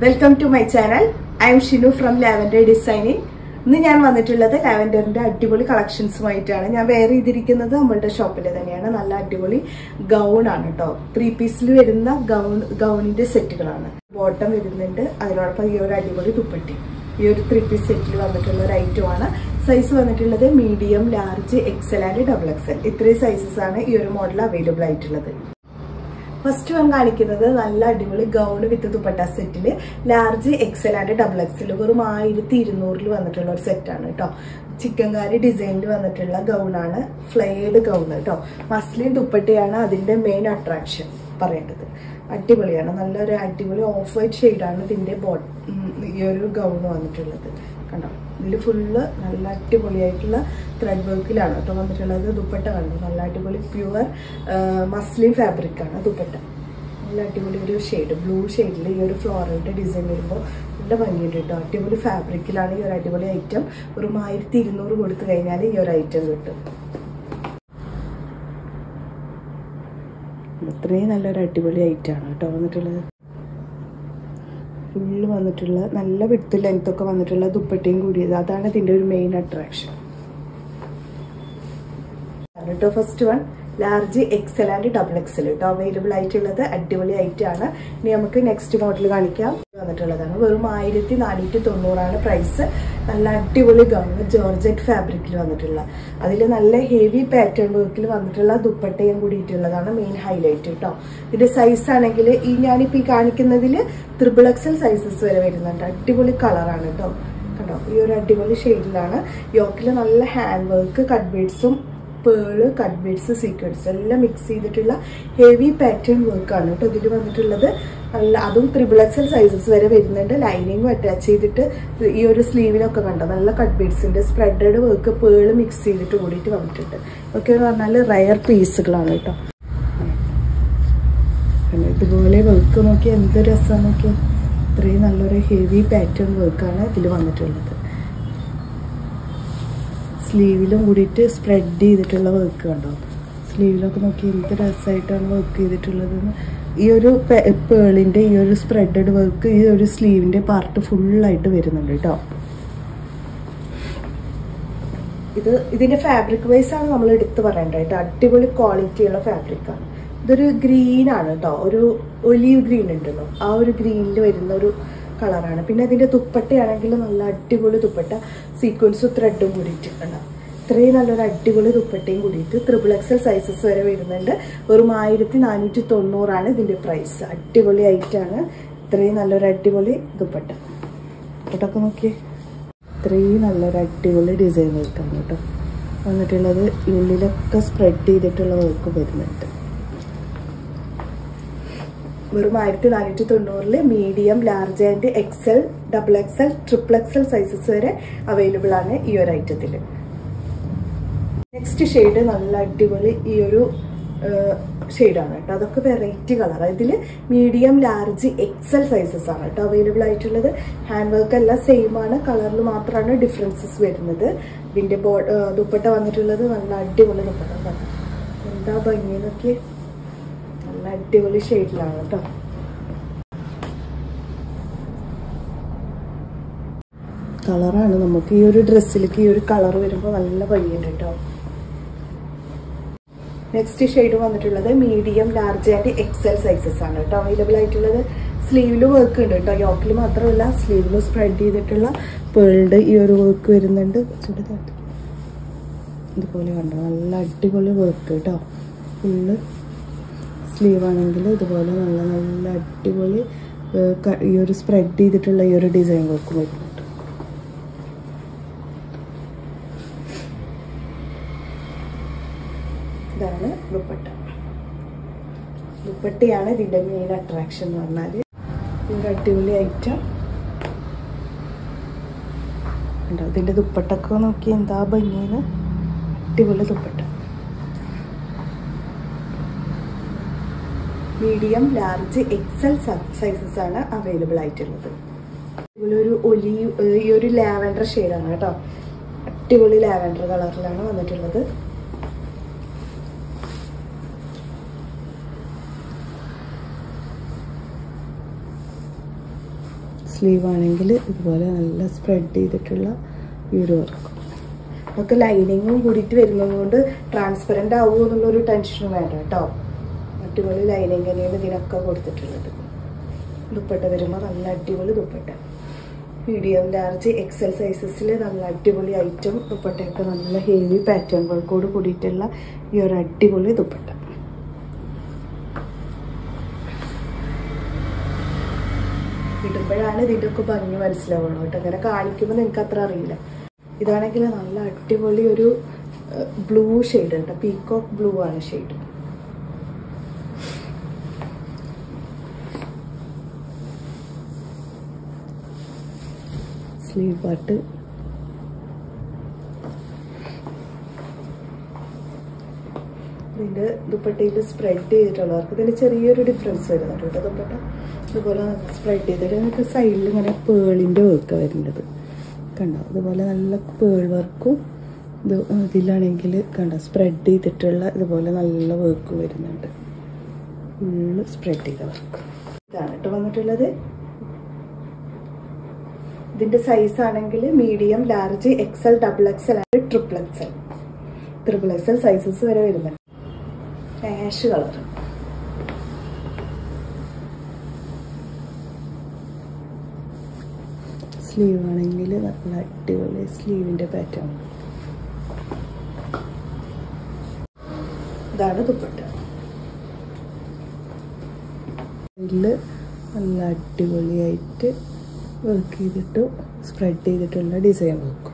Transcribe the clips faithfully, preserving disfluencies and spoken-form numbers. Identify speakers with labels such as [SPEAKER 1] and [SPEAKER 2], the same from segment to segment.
[SPEAKER 1] Welcome to my channel. I am Shinu from Lavender Designing. ഇന്ന് ഞാൻ വന്നിട്ടുള്ളത് ലാവൻഡറിന്റെ അടിപൊളി കളക്ഷൻസുമായിട്ടാണ്. ഞാൻ വെയർ ചെയ്തിരിക്കുന്നത് നമ്മളുടെ ഷോപ്പിൽ തന്നെയാണ്. നല്ല അടിപൊളി ഗൗൺ ആണ് കേട്ടോ. ത്രീ പീസിൽ വരുന്ന ഗൗൺ ഗൗണിന്റെ സെറ്റുകളാണ്. ബോട്ടം വരുന്നുണ്ട്, അതിനോടൊപ്പം ഈ ഒരു അടിപൊളി ദുപ്പട്ടി. ഈ ഒരു ത്രീ പീസ് സെറ്റിൽ വന്നിട്ടുള്ള ഒരു ഐറ്റം ആണ്. സൈസ് വന്നിട്ടുള്ളത് medium, large, XL and double XL. ഇത്രയും സൈസസ് ആണ് ഈ ഒരു മോഡൽ അവൈലബിൾ ആയിട്ടുള്ളത്. ഫസ്റ്റ് വൺ കാണിക്കുന്നത് നല്ല അടിപൊളി ഗൗൺ വിത്ത് ദുപ്പട്ട സെറ്റില് large, XL and double XL വെറും ആയിരത്തി ഇരുന്നൂറിൽ വന്നിട്ടുള്ള ഒരു സെറ്റാണ് കേട്ടോ. ചിക്കൻകാരി ഡിസൈനിൽ വന്നിട്ടുള്ള ഗൗണാണ്, ഫ്ലെയർഡ് ഗൗൺ കേട്ടോ. മസ്ലിൻ ദുപ്പട്ടയാണ് അതിന്റെ മെയിൻ അട്രാക്ഷൻ പറയേണ്ടത്. അടിപൊളിയാണ്, നല്ലൊരു അടിപൊളി ഓഫ് വൈറ്റ് ഷെയ്ഡാണ് ഇതിന്റെ ബോട്ട് ഈ ഒരു ഗൗൺ വന്നിട്ടുള്ളത്. കണ്ടോ, ഇതിൽ ഫുള്ള് നല്ല അടിപൊളിയായിട്ടുള്ള ത്രെഡ് വർക്കിലാണ് കേട്ടോ വന്നിട്ടുള്ളത്. ദുപ്പട്ട കണ്ടു, നല്ല അടിപൊളി പ്യുവർ മസ്ലിൻ ഫാബ്രിക് ആണ് ദുപ്പട്ട. നല്ല അടിപൊളി ഒരു ഷെയ്ഡ്, ബ്ലൂ ഷെയ്ഡിൽ ഈ ഒരു ഫ്ലോറലിന്റെ ഡിസൈൻ വരുമ്പോൾ നല്ല ഭംഗിയുണ്ട് കേട്ടോ. അടിപൊളി ഫാബ്രിക്കിലാണ് ഈ ഒരു അടിപൊളി ഐറ്റം. ഒരു ആയിരത്തി ഇരുന്നൂറ് കൊടുത്തു കഴിഞ്ഞാൽ ഈ ഒരു ഐറ്റം കിട്ടും. ഇത്രയും നല്ലൊരു അടിപൊളി ഐറ്റമാണ് കേട്ടോ വന്നിട്ടുള്ളത്. ഫുള്ള് വന്നിട്ടുള്ള നല്ല വിഡ്ത്ത് ലെങ്ത് ഒക്കെ വന്നിട്ടുള്ള ദുപ്പട്ടയും കൂടിയത്, അതാണ് ഇതിന്റെ ഒരു മെയിൻ അട്രാക്ഷൻ കേട്ടോ. First one large, XL and double XL കേട്ടോ അവൈലബിൾ ആയിട്ടുള്ളത്. അടിപൊളി ഐറ്റം ആണ്. ഇനി നമുക്ക് നെക്സ്റ്റ് മോഡൽ കാണിക്കാം. വന്നിട്ടുള്ളതാണ് വെറും ആയിരത്തി നാനൂറ്റി തൊണ്ണൂറാണ് പ്രൈസ്. നല്ല അടിപൊളി ഗൗൺ, ജോർജറ്റ് ഫാബ്രിക്കിൽ വന്നിട്ടുള്ള, അതിൽ നല്ല ഹെവി പാറ്റേൺ വർക്കിൽ വന്നിട്ടുള്ള ദുപ്പട്ടയും കൂടിയിട്ടുള്ളതാണ് മെയിൻ ഹൈലൈറ്റ് കേട്ടോ. ഇതിന്റെ സൈസ് ആണെങ്കിൽ ഈ ഞാനിപ്പോ ഈ കാണിക്കുന്നതിൽ ത്രിബിൾ എക്സൽ സൈസസ് വരെ വരുന്നുണ്ട്. അടിപൊളി കളറാണ് കേട്ടോ. കണ്ടോ, ഈ ഒരു അടിപൊളി ഷെയ്ഡിലാണ്. യോക്കിൽ നല്ല ഹാൻഡ് വർക്ക്, കട്ട് ബീഡ്സും പേള്, കട്ട് ബീഡ്സ്, സീക്വൻസ് എല്ലാം മിക്സ് ചെയ്തിട്ടുള്ള ഹെവി പാറ്റേൺ വർക്കാണ് കേട്ടോ ഇതിൽ വന്നിട്ടുള്ളത്. നല്ല അതും ത്രിബിൾ എക്സൽ സൈസസ് വരെ വരുന്നുണ്ട്. ലൈനിങ്ങും അറ്റാച്ച് ചെയ്തിട്ട് ഈ ഒരു സ്ലീവിലൊക്കെ കണ്ടോ നല്ല കട്ട് ബീഡ്സിന്റെ സ്പ്രെഡഡ് വർക്ക്, പേള് മിക്സ് ചെയ്തിട്ട് കൂടിയിട്ട് വന്നിട്ടുണ്ട്. ഒക്കെ എന്ന് പറഞ്ഞാൽ റയർ പീസുകളാണ് കേട്ടോ. ഇതുപോലെ വർക്ക് നോക്കി എന്ത് രസമാണ് നോക്കി. ഇത്രയും നല്ലൊരു ഹെവി പാറ്റേൺ വർക്കാണ് ഇതിൽ വന്നിട്ടുള്ളത്. സ്ലീവിലും കൂടിയിട്ട് സ്പ്രെഡ് ചെയ്തിട്ടുള്ള വർക്ക് കണ്ടോ. സ്ലീവിലൊക്കെ നോക്കി എന്ത് രസമായിട്ടാണ് വർക്ക് ചെയ്തിട്ടുള്ളതെന്ന്. ഈ ഒരു പേളിന്റെ ഈ ഒരു സ്പ്രെഡഡ് വർക്ക് ഈ ഒരു സ്ലീവിന്റെ പാർട്ട് ഫുള്ളായിട്ട് വരുന്നുണ്ട് കേട്ടോ. ഇത് ഇതിന്റെ ഫാബ്രിക് വൈസ് ആണ് നമ്മൾ എടുത്ത് പറയേണ്ടത് കേട്ടോ. അടിപൊളി ക്വാളിറ്റിയുള്ള ഫാബ്രിക്കാണ്. ഇതൊരു ഗ്രീൻ ആണ് കേട്ടോ, ഒരു ഒലീവ് ഗ്രീൻ ഉണ്ടല്ലോ, ആ ഒരു ഗ്രീനിൽ വരുന്ന ഒരു കളറാണ്. പിന്നെ അതിന്റെ ദുപ്പട്ടയാണെങ്കിൽ നല്ല അടിപൊളി ദുപ്പട്ട, സീക്വൻസും ത്രെഡും കൂടിയിട്ടുണ്ടാവും. ഇത്രയും നല്ലൊരു അടിപൊളി ദുപ്പട്ടയും കൂടിയിട്ട് ത്രിബിൾ എക്സൽ സൈസസ് വരെ വരുന്നുണ്ട്. വെറും ആയിരത്തി നാനൂറ്റി തൊണ്ണൂറാണ് ഇതിന്റെ പ്രൈസ്. അടിപൊളി ആയിട്ടാണ്. ഇത്രയും നല്ലൊരു അടിപൊളി ദുപ്പട്ട. ദുപ്പട്ടൊക്കെ നോക്കിയേ, ഇത്രയും നല്ലൊരു അടിപൊളി ഡിസൈൻ വർക്കാണ് കേട്ടോ വന്നിട്ടുള്ളത്. ഉള്ളിലൊക്കെ സ്പ്രെഡ് ചെയ്തിട്ടുള്ള വർക്ക് വരുന്നുണ്ട്. വെറും ആയിരത്തി നാനൂറ്റി തൊണ്ണൂറില് medium, large and XL, double XL, triple XL sizes വരെ അവൈലബിൾ ആണ് ഈ ഒരു ഐറ്റത്തിൽ. നെക്സ്റ്റ് ഷെയ്ഡ് നല്ല അടിപൊളി ഈ ഒരു ഷെയ്ഡാണ് കേട്ടോ. അതൊക്കെ വെറൈറ്റി കളറാണ്. ഇതിൽ മീഡിയം, ലാർജ്, എക്സൽ സൈസസ് ആണ് കേട്ടോ അവൈലബിൾ ആയിട്ടുള്ളത്. ഹാൻഡ് വർക്ക് എല്ലാം സെയിം ആണ്, കളറിൽ മാത്രമാണ് ഡിഫറൻസസ് വരുന്നത്. ഇതിന്റെ ബോ ദുപ്പട്ട വന്നിട്ടുള്ളത് നല്ല അടിപൊളി ദുപ്പട്ട. എന്താ ഭംഗി നോക്കി, നല്ല അടിപൊളി ഷെയ്ഡിലാണ് കേട്ടോ. കളറാണ് നമുക്ക് ഈ ഒരു ഡ്രസ്സിലേക്ക് ഈ ഒരു കളർ വരുമ്പോൾ നല്ല ഭംഗിയുണ്ട് കേട്ടോ. നെക്സ്റ്റ് ഷെയ്ഡ് വന്നിട്ടുള്ളത് medium, large and XL sizes ആണ് കേട്ടോ അവൈലബിൾ ആയിട്ടുള്ളത്. സ്ലീവില് വർക്ക് ഉണ്ട് കേട്ടോ, യോക്കിൽ മാത്രമല്ല സ്ലീവില് സ്പ്രെഡ് ചെയ്തിട്ടുള്ള പേളുടെ ഈ ഒരു വർക്ക് വരുന്നുണ്ട്. ഇതുപോലെ കണ്ടോ നല്ല അടിപൊളി വർക്ക് കേട്ടോ. ഫുള്ള് സ്ലീവ് ആണെങ്കിൽ ഇതുപോലെ നല്ല നല്ല അടിപൊളി ഈ ഒരു സ്പ്രെഡ് ചെയ്തിട്ടുള്ള ഈ ഒരു ഡിസൈൻ വർക്ക് വരുന്നുണ്ട്. ഇതാണ് ദുപ്പട്ട. ദുപ്പട്ടയാണ് ഇതിന്റെ മെയിൻ അട്രാക്ഷൻ എന്ന് പറഞ്ഞാൽ. ഒരു അടിപൊളി ഐറ്റം ഉണ്ടോ. ഇതിന്റെ ദുപ്പട്ടൊക്കെ നോക്കി എന്താ ഭംഗിയാണ്. അടിപൊളി dupatta. Medium, large, XL sizes ആണ് അവൈലബിൾ ആയിട്ടുള്ളത്. ഒരു ഒലീവ് ഈ ഒരു ലാവൻഡർ ഷെയ്ഡാണ് കേട്ടോ. അടിപൊളി ലാവൻഡർ കളറിലാണ് വന്നിട്ടുള്ളത്. സ്ലീവ് ആണെങ്കിൽ ഇതുപോലെ നല്ല സ്പ്രെഡ് ചെയ്തിട്ടുള്ള ഈ ഒരു വർക്ക്. നമുക്ക് ലൈനിങ്ങും കൂടിയിട്ട് വരുന്നത് കൊണ്ട് ട്രാൻസ്പെറൻ്റ് ആവുമോ എന്നുള്ളൊരു ടെൻഷനും വേണ്ട കേട്ടോ. അടിപൊളി ലൈനിങ് തന്നെയാണ് ഇതിനൊക്കെ കൊടുത്തിട്ടുള്ളത്. ദുപ്പട്ട വരുമ്പോൾ നല്ല അടിപൊളി ദുപ്പട്ട. മീഡിയം ലാർജ് എക്സൽ സൈസസിൽ നല്ല അടിപൊളി ഐറ്റം ദുപ്പട്ടയൊക്കെ നല്ല ഹെവി പാറ്റേണുകൾക്കോട് കൂടിയിട്ടുള്ള ഈ ഒരു അടിപൊളി ദുപ്പട്ട. ഇടുമ്പോഴാണ് ഇതിൻ്റെ ഒക്കെ ഭംഗി മനസ്സിലാവുള്ളൂ കേട്ടോ. അങ്ങനെ കാണിക്കുമ്പോൾ നിങ്ങൾക്ക് അത്ര അറിയില്ല. ഇതാണെങ്കിൽ നല്ല അടിപൊളി ഒരു ബ്ലൂ ഷെയ്ഡ് കേട്ടോ. പീകോക്ക് ബ്ലൂ ആണ് ഷെയ്ഡ്. സ്ലീവ് പാർട്ട് ഇതിൻ്റെ ദുപ്പട്ടയിൽ സ്പ്രെഡ് ചെയ്തിട്ടുള്ളവർക്ക് ഇതിൻ്റെ ചെറിയൊരു ഡിഫറൻസ് വരുന്നുണ്ട് കേട്ടോ. ദുപ്പട്ട ഇതുപോലെ സ്പ്രെഡ് ചെയ്തിട്ട് നമുക്ക് സൈഡിൽ ഇങ്ങനെ പേളിൻ്റെ വർക്ക് വരുന്നത് കണ്ടോ. അതുപോലെ നല്ല പേൾ വർക്കും ഇത് ഇതിലാണെങ്കിൽ കണ്ടോ സ്പ്രെഡ് ചെയ്തിട്ടുള്ള ഇതുപോലെ നല്ല വർക്ക് വരുന്നുണ്ട്. ഫുള്ള് സ്പ്രെഡ് ചെയ്ത വർക്ക് ഇതാണ് കേട്ടോ വന്നിട്ടുള്ളത്. ഇതിൻ്റെ സൈസ് ആണെങ്കിൽ medium large XL double XL and triple XL triple XL sizes വരെ വരുന്നുണ്ട്. Ash colour. സ്ലീവ് ആണെങ്കിൽ നല്ല അടിപൊളി സ്ലീവിൻ്റെ പാറ്റേൺ. ഇതാണ് ദുപ്പട്ട. ഇതിൽ നല്ല അടിപൊളിയായിട്ട് വർക്ക് ചെയ്തിട്ട് സ്പ്രെഡ് ചെയ്തിട്ടുള്ള ഡിസൈൻ വർക്ക്.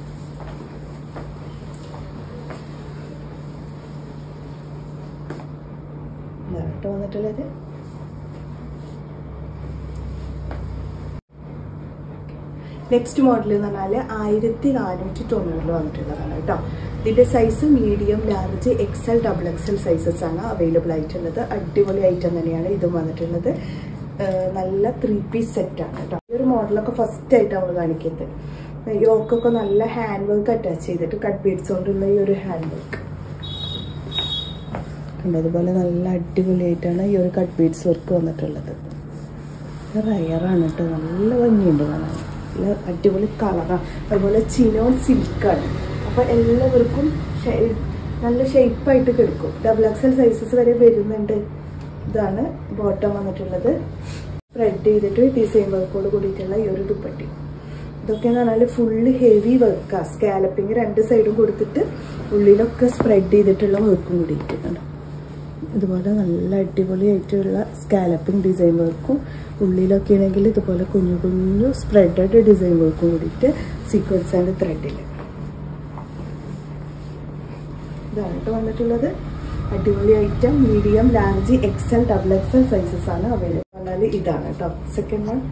[SPEAKER 1] ഇതാട്ടോ വന്നിട്ടുള്ളത്. നെക്സ്റ്റ് മോഡൽ എന്ന് പറഞ്ഞാൽ ആയിരത്തി നാനൂറ്റി തൊണ്ണൂറിൽ വന്നിട്ടുള്ളതാണ് കേട്ടോ. ഇതിൻ്റെ size medium large XL double XL sizes ആണ് അവൈലബിൾ ആയിട്ടുള്ളത്. അടിപൊളി ഐറ്റം തന്നെയാണ് ഇതും വന്നിട്ടുള്ളത്. നല്ല ത്രീ പീസ് സെറ്റാണ് കേട്ടോ. ഈ ഒരു മോഡലൊക്കെ ഫസ്റ്റ് ആയിട്ട് നമ്മൾ കാണിക്കുന്നത്. യോക്കൊക്കെ നല്ല ഹാൻഡ് വർക്ക് അറ്റാച്ച് ചെയ്തിട്ട് കട്ട് ബീഡ്സ് കൊണ്ടുള്ള ഈ ഒരു ഹാൻഡ് വർക്ക് ഉണ്ട്. അതുപോലെ നല്ല അടിപൊളിയായിട്ടാണ് ഈ ഒരു കട്ട് ബീഡ്സ് വർക്ക് വന്നിട്ടുള്ളത്. റയറാണ് കേട്ടോ. നല്ല ഭംഗിയുണ്ട് കാണാൻ. നല്ല അടിപൊളി കളറാണ്. അതുപോലെ ചിനോൺ സിൽക്കാണ്. അപ്പോൾ എല്ലാവർക്കും നല്ല ഷേപ്പായിട്ട് കിടക്കും. ഡബിൾ എക്സൽ സൈസസ് വരെ വരുന്നുണ്ട്. ഇതാണ് ബോട്ടം വന്നിട്ടുള്ളത്. സ്പ്രെഡ് ചെയ്തിട്ട് ഡിസൈൻ വർക്കോട് കൂടിയിട്ടുള്ള ഈ ഒരു ദുപ്പട്ടി. ഇതൊക്കെയെന്ന് പറഞ്ഞാൽ ഫുള്ള് ഹെവി വർക്കാണ്. സ്കാലപ്പിങ് രണ്ട് സൈഡും കൊടുത്തിട്ട് ഉള്ളിലൊക്കെ സ്പ്രെഡ് ചെയ്തിട്ടുള്ള വർക്കും കൂടിയിട്ടുണ്ട്. ഇതുപോലെ നല്ല അടിപൊളിയായിട്ടുള്ള സ്കാലപ്പിങ് ഡിസൈൻ വർക്കും ഉള്ളിലൊക്കെ ആണെങ്കിൽ ഇതുപോലെ കുഞ്ഞു കുഞ്ഞു സ്പ്രെഡഡ് ഡിസൈൻ വർക്കും കൂടിയിട്ട് സീക്വൻസ് ആൻഡ് ത്രെഡിൽ. ഇതാണ് കേട്ടോ വന്നിട്ടുള്ളത്. അടിപൊളി item. Medium large XL double XL sizes ആണ് അവൈലബിൾ. പറഞ്ഞാൽ ഇതാണ് കേട്ടോ സെക്കൻഡ് വൺ.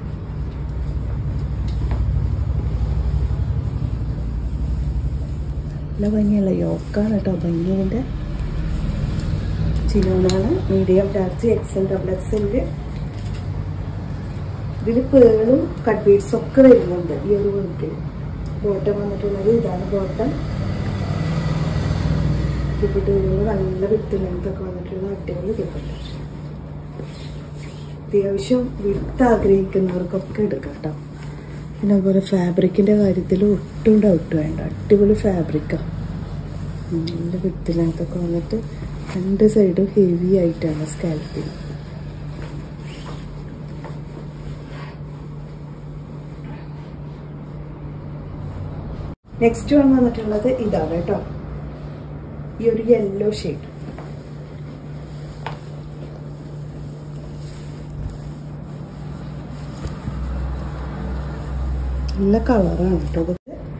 [SPEAKER 1] നല്ല ഭംഗിയുള്ള യോക്കാണ് കേട്ടോ. ഭംഗിയുടെ ചിലോണാണ്. മീഡിയം ലാർജ് എക്സൽ ഡബിൾ എക്സലില് ഇതിൽ പേളും കട്ട് ബീഡ്സും ഒക്കെ വരുന്നുണ്ട് ഈ ഒരു വർക്കിൽ. ബോട്ടം വന്നിട്ടുള്ളത് ഇതാണ് ബോട്ടം. ദുപ്പട്ട വരുമ്പോൾ നല്ല വിത്ത് ലെങ്ത്തൊക്കെ വന്നിട്ടുള്ള അടിപൊളി ദുപ്പട്ട. അത്യാവശ്യം വിത്ത് ആഗ്രഹിക്കുന്നവർക്കൊക്കെ എടുക്കാം കേട്ടോ. പിന്നെ അതുപോലെ ഫാബ്രിക്കിൻ്റെ കാര്യത്തിൽ ഒട്ടും ഡൗട്ട് വേണ്ട. അടിപൊളി ഫാബ്രിക്കാണ്. നല്ല വിത്ത് ലെങ്ത്തൊക്കെ വന്നിട്ട് രണ്ട് സൈഡും ഹെവി ആയിട്ടാണ് സ്കാൽപ്പിങ്. നെക്സ്റ്റ് വൺ വന്നിട്ടുള്ളത് ഇതാണ് കേട്ടോ. ഈ ഒരു യെല്ലോ ഷെയ്ഡ്. നല്ല കളറാണ് കേട്ടോ.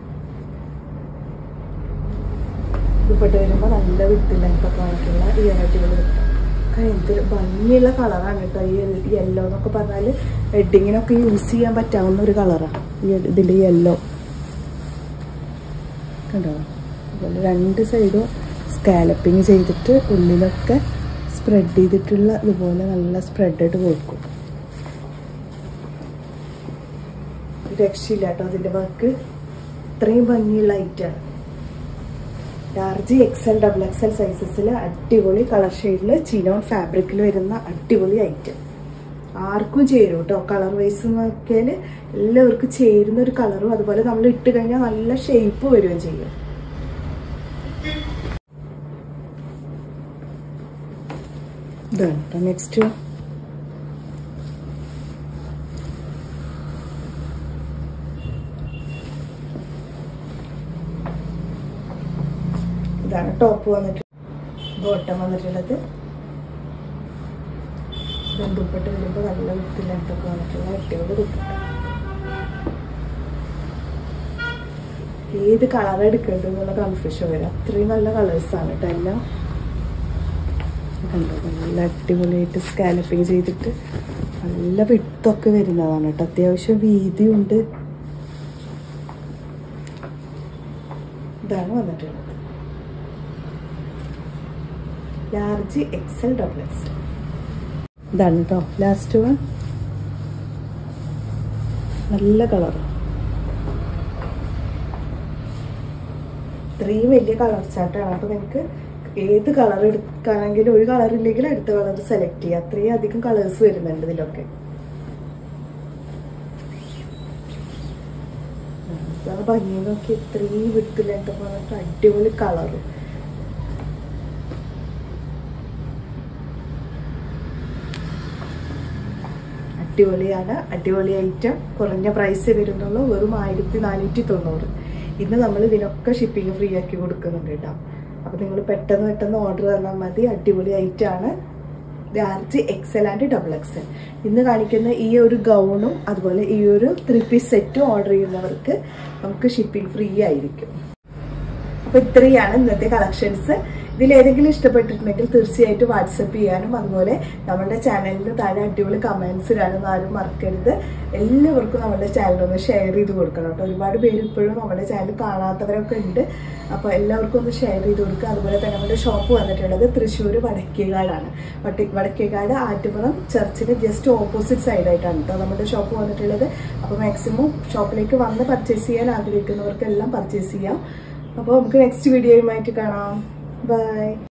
[SPEAKER 1] ദുപ്പട്ട വരുമ്പോൾ നല്ല വിത്ത് ലെങ്ത്തൊക്കെ വന്നിട്ടുള്ള ഈ അടിപൊളി ദുപ്പട്ട. എന്തൊരു ഭംഗിയുള്ള കളറാണ് കേട്ടോ. ഈ യെല്ലോ എന്നൊക്കെ പറഞ്ഞാൽ വെഡിങ്ങിനൊക്കെ യൂസ് ചെയ്യാൻ പറ്റാവുന്ന ഒരു കളറാണ് ഈ ഇതിൻ്റെ യെല്ലോ കണ്ടോ. അതുപോലെ രണ്ട് സൈഡും സ്കാലപ്പിങ് ചെയ്തിട്ട് ഉള്ളിലൊക്കെ സ്പ്രെഡ് ചെയ്തിട്ടുള്ള ഇതുപോലെ നല്ല സ്പ്രെഡായിട്ട് കൊടുക്കും. രക്ഷയില്ല കേട്ടോ അതിൻ്റെ വർക്ക്. ഇത്രയും ഭംഗിയുള്ള ഐറ്റാണ്. ലാർജ് എക്സൽ ഡബിൾ എക്സൽ സൈസസിൽ അടിപൊളി കളർ ഷെയ്ഡിൽ ചിനോൺ ഫാബ്രിക്കിൽ വരുന്ന അടിപൊളി ഐറ്റം. ആർക്കും ചേരും കേട്ടോ. കളർ വൈസ് നോക്കിയാൽ എല്ലാവർക്കും ചേരുന്ന ഒരു കളറും അതുപോലെ നമ്മൾ ഇട്ട് കഴിഞ്ഞാൽ നല്ല ഷേപ്പ് വരികയും ചെയ്യും. ഇതാണ് കേട്ടോ നെക്സ്റ്റ്. ഇതാണ് ടോപ്പ് വന്നിട്ട്, ബോട്ടം വന്നിട്ടുള്ളത്. ദുപ്പട്ട് വരുമ്പോൾ നല്ല വൃത്തിയിലൊക്കെ വന്നിട്ടുള്ള അടിപൊളി ദുപ്പട്ട. ഏത് കളർ എടുക്കേണ്ടത് എന്നുള്ള കൺഫ്യൂഷൻ വരും, അത്രയും നല്ല കളേഴ്സാണ് കേട്ടോ എല്ലാം. കണ്ടോ നല്ല അടിപൊളിയായിട്ട് സ്കാലപ്പിങ് ചെയ്തിട്ട് നല്ല വിട്ടൊക്കെ വരുന്നതാണ് കേട്ടോ. അത്യാവശ്യം വീതിയുണ്ട്. ഇതാണ് വന്നിട്ടുള്ളത് ലാർജ് എക്സൽ ഡബിൾ എക്സൽ. ഇതാണ് കേട്ടോ ലാസ്റ്റ് വൺ. നല്ല കളർ, ഇത്രയും വലിയ കളർ ചാർട്ടാണ്. അപ്പൊ നിങ്ങൾക്ക് ഏത് കളർ എടുക്കാനെങ്കിലും ഒരു കളർ ഇല്ലെങ്കിൽ അടുത്ത കളർ സെലക്ട് ചെയ്യുക. അത്രയും അധികം കളേഴ്സ് വരുന്നുണ്ട് ഇതിലൊക്കെ. ഭംഗി നോക്കി ഇത്രയും വിട്ടില്ലാത്ത പറഞ്ഞിട്ട് അടിപൊളി കളറ്. അടിപൊളിയാണ്, അടിപൊളി ഐറ്റം. കുറഞ്ഞ പ്രൈസ് വരുന്നുള്ളൂ, വെറും ആയിരത്തി നാനൂറ്റി തൊണ്ണൂറ്. ഇന്ന് നമ്മൾ ഇതിനൊക്കെ ഷിപ്പിംഗ് ഫ്രീ ആക്കി കൊടുക്കുന്നുണ്ട് കേട്ടോ. അപ്പൊ നിങ്ങൾ പെട്ടെന്ന് പെട്ടെന്ന് ഓർഡർ തന്നാൽ മതി. അടിപൊളി ഐറ്റം ആണ്. Large XL and double XL. ഇന്ന് കാണിക്കുന്ന ഈ ഒരു ഗൗണും അതുപോലെ ഈ ഒരു ത്രീ പീസ് സെറ്റും ഓർഡർ ചെയ്യുന്നവർക്ക് നമുക്ക് ഷിപ്പിംഗ് ഫ്രീ ആയിരിക്കും. അപ്പൊ ഇത്രയാണ് ഇന്നത്തെ കളക്ഷൻസ്. ഇതിലേതെങ്കിലും ഇഷ്ടപ്പെട്ടിട്ടുണ്ടെങ്കിൽ തീർച്ചയായിട്ടും വാട്സപ്പ് ചെയ്യാനും അതുപോലെ നമ്മുടെ ചാനലിന് താഴെ അടിപൊളി കമന്റ്സ് ഇടാനും ആരും മറക്കരുത്. എല്ലാവർക്കും നമ്മുടെ ചാനൽ ഒന്ന് ഷെയർ ചെയ്ത് കൊടുക്കണം കേട്ടോ. ഒരുപാട് പേര് ഇപ്പോഴും നമ്മുടെ ചാനൽ കാണാത്തവരൊക്കെ ഉണ്ട്. അപ്പോൾ എല്ലാവർക്കും ഒന്ന് ഷെയർ ചെയ്ത് കൊടുക്കുക. അതുപോലെ തന്നെ നമ്മുടെ ഷോപ്പ് വന്നിട്ടുള്ളത് തൃശ്ശൂർ വടക്കേകാടാണ്. വട്ടി വടക്കേകാട് ആറ്റുപുറം ചർച്ചിന് ജസ്റ്റ് ഓപ്പോസിറ്റ് സൈഡായിട്ടാണ് കേട്ടോ നമ്മുടെ ഷോപ്പ് വന്നിട്ടുള്ളത്. അപ്പോൾ മാക്സിമം ഷോപ്പിലേക്ക് വന്ന് പർച്ചേസ് ചെയ്യാൻ ആഗ്രഹിക്കുന്നവർക്കെല്ലാം പർച്ചേസ് ചെയ്യാം. അപ്പോൾ നമുക്ക് നെക്സ്റ്റ് വീഡിയോയുമായിട്ട് കാണാം. Bye.